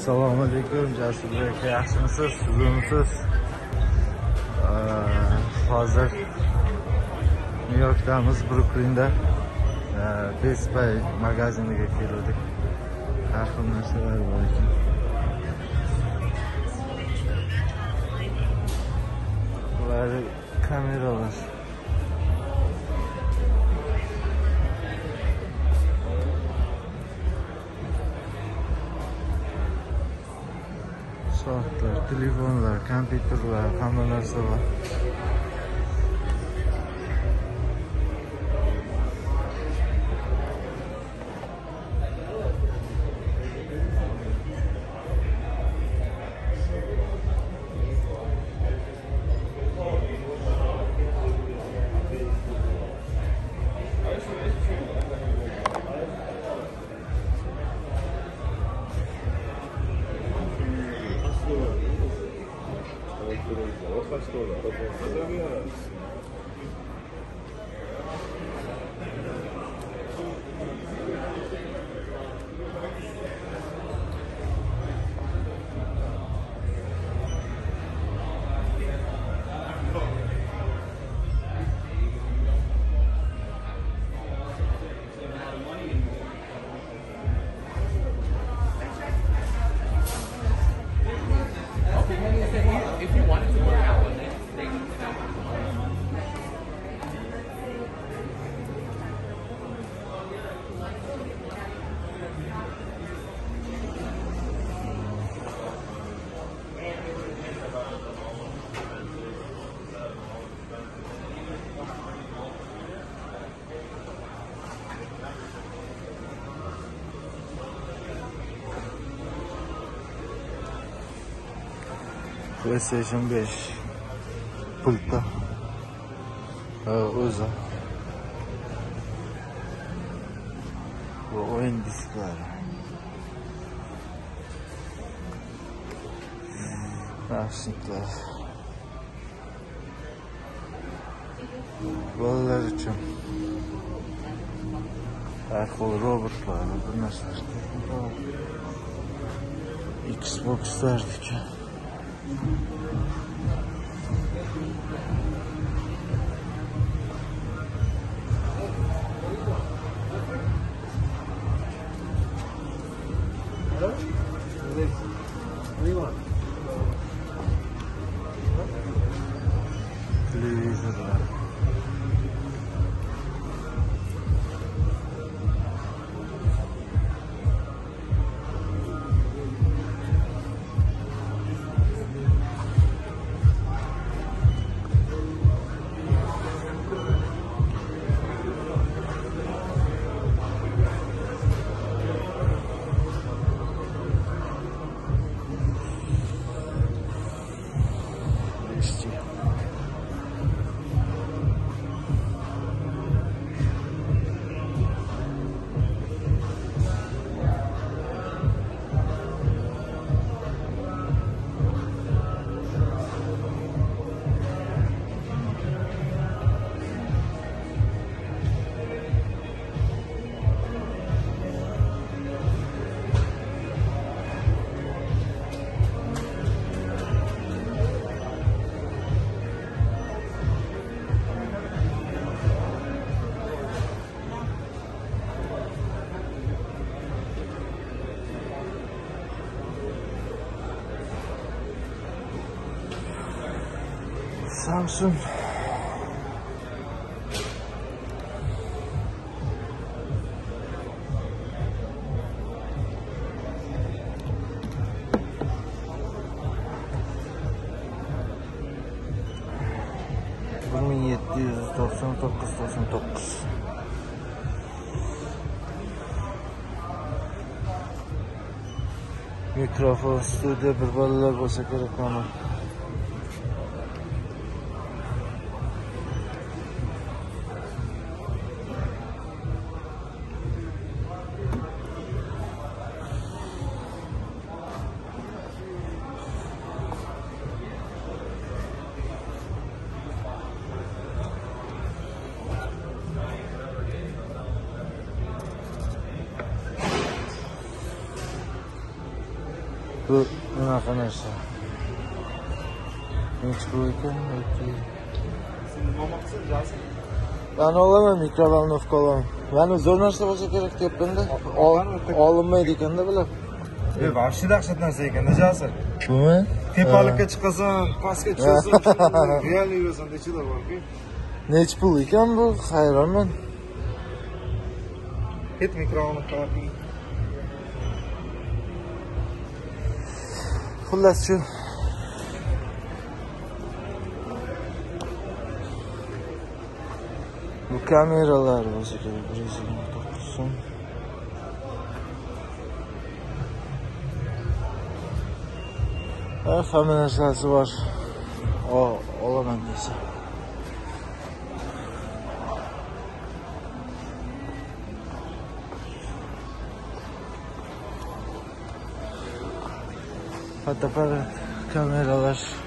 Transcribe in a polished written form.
Assalomu alaykum, Jasurbek, yaxshimisiz? Sizimisiz? Hozir New Yorkdamiz, Brooklynda Best Buy magaziniga keldik. Har xil narsalar bor ekan. Bular kameralar. Soatlar, telefonlar, kompyuterlar, hamma narsa bor. PlayStation 5 pulta o'zi bu o'yin disklari, narsniklar, bolalar uchun har xil robotlar, bir narsalar, Xbox'lardiki televizorlar, Samsung $1799. Mikrofon, studiya bir bolalar bo'lsa kerak mana. Bu bunaqa narsa. Nechi pul ekan? Sen nima olmoqchisan, Jasur? Ben olaman, mikrovalnovka olaman. Yani zo'r narsa bo'lsa kerak deyapman-da. Olinmaydi ekan-da bular. Вообще dahshat narsa ekan-da, Jasur. Shumi? Tepalikka chiqasan, pastga tushasan, realni yurasan, nechilar bor-ku. Nechi pul ekan bu? Hayronman. Ket mikrovalnovkalar. Xullas shu. Bu kameralar bo'lsa kerak, 129 so'm. Hamma narsasi bor. Olaman desa. Fotoapparat, kameralar.